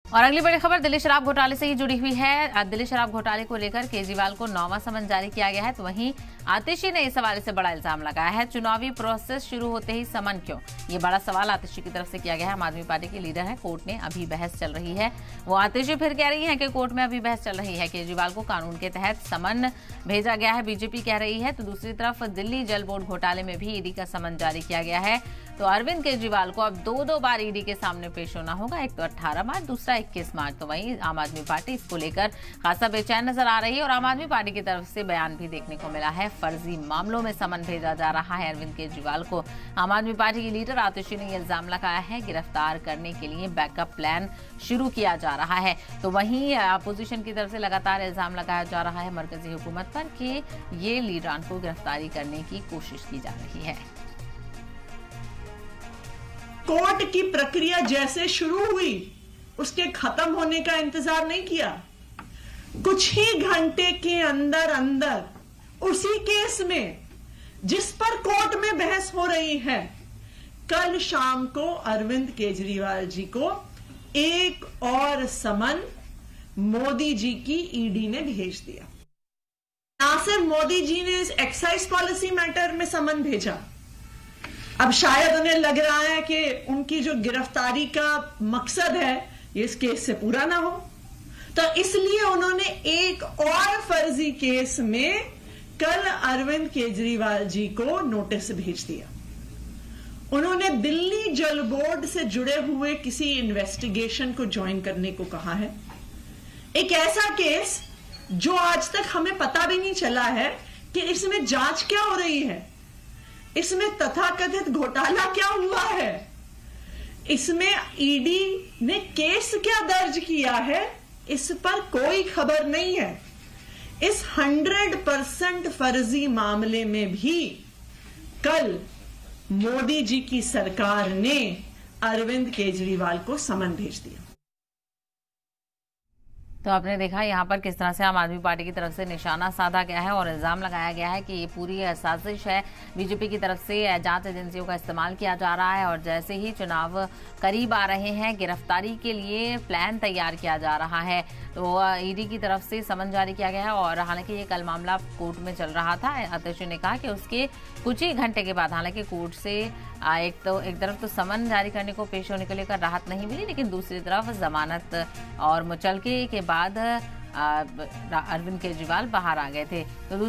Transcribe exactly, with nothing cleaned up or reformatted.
और अगली बड़ी खबर दिल्ली शराब घोटाले से ही जुड़ी हुई है। दिल्ली शराब घोटाले को लेकर केजरीवाल को नौवां समन जारी किया गया है, तो वहीं आतिशी ने इस हवाले से बड़ा इल्जाम लगाया है। चुनावी प्रोसेस शुरू होते ही समन क्यों, ये बड़ा सवाल आतिशी की तरफ से किया गया है। आम आदमी पार्टी की लीडर है, कोर्ट में अभी बहस चल रही है। वो आतिशी फिर कह रही है कि कोर्ट में अभी बहस चल रही है। केजरीवाल को कानून के तहत समन भेजा गया है, बीजेपी कह रही है। तो दूसरी तरफ दिल्ली जल बोर्ड घोटाले में भी ईडी का समन जारी किया गया है। तो अरविंद केजरीवाल को अब दो दो बार ईडी के सामने पेश होना होगा, एक तो अठारह मार्च, दूसरा इक्कीस मार्च। तो वहीं आम आदमी पार्टी इसको लेकर खासा बेचैन नजर आ रही है और आम आदमी पार्टी की तरफ से बयान भी देखने को मिला है। फर्जी मामलों में समन भेजा जा रहा है अरविंद केजरीवाल को। आम आदमी पार्टी की लीडर आतिशी ने यह इल्जाम लगाया है, गिरफ्तार करने के लिए बैकअप प्लान शुरू किया जा रहा है। तो वहीं अपोजिशन की तरफ से लगातार इल्जाम लगाया जा रहा है मरकजी हुकूमत पर कि ये लीडरान को गिरफ्तारी करने की कोशिश की जा रही है। कोर्ट की प्रक्रिया जैसे शुरू हुई उसके खत्म होने का इंतजार नहीं किया। कुछ ही घंटे के अंदर अंदर उसी केस में जिस पर कोर्ट में बहस हो रही है, कल शाम को अरविंद केजरीवाल जी को एक और समन मोदी जी की ईडी ने भेज दिया। ना सिर्फ मोदी जी ने इस एक्साइज पॉलिसी मैटर में समन भेजा, अब शायद उन्हें लग रहा है कि उनकी जो गिरफ्तारी का मकसद है ये इस केस से पूरा ना हो, तो इसलिए उन्होंने एक और फर्जी केस में कल अरविंद केजरीवाल जी को नोटिस भेज दिया। उन्होंने दिल्ली जल बोर्ड से जुड़े हुए किसी इन्वेस्टिगेशन को ज्वाइन करने को कहा है। एक ऐसा केस जो आज तक हमें पता भी नहीं चला है कि इसमें जांच क्या हो रही है, इसमें तथाकथित घोटाला क्या हुआ है, इसमें ईडी ने केस क्या दर्ज किया है, इस पर कोई खबर नहीं है। इस हंड्रेड परसेंट फर्जी मामले में भी कल मोदी जी की सरकार ने अरविंद केजरीवाल को समन भेज दिया। तो आपने देखा यहाँ पर किस तरह से आम आदमी पार्टी की तरफ से निशाना साधा गया है और इल्जाम लगाया गया है कि ये पूरी साजिश है। बीजेपी की तरफ से जांच एजेंसियों का इस्तेमाल किया जा रहा है और जैसे ही चुनाव करीब आ रहे हैं, गिरफ्तारी के लिए प्लान तैयार किया जा रहा है। तो ईडी की तरफ से समन जारी किया गया है और हालांकि ये कल मामला कोर्ट में चल रहा था। आतिशी ने कहा कि उसके कुछ ही घंटे के बाद हालांकि कोर्ट से एक तो एक तरफ तो समन जारी करने को पेश होने को लेकर राहत नहीं मिली, लेकिन दूसरी तरफ जमानत और मुचलके के बाद अरविंद केजरीवाल बाहर आ गए थे। तो